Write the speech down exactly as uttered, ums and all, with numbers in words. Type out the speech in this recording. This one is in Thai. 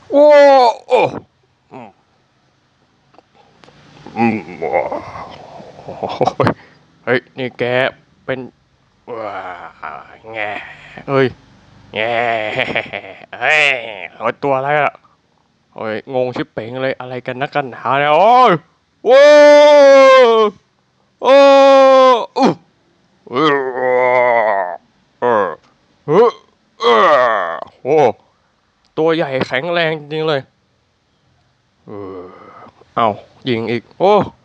โอ้โอ้อืมอืมโอ้ยเฮ้ยนี่แกเป็นว้าแง่เฮ้ยแง่เฮ้ยเอาตัวอะไรอ่ะโอ้ยงงชิบเป๋งเลยอะไรกันนักกันหนาเนี่ยโอ้ยโอ้โอ้อู้เออเออเออเออโอ้ตัวใหญ่แข็งแรงจริงเลยเออเอายิงอีกโอ้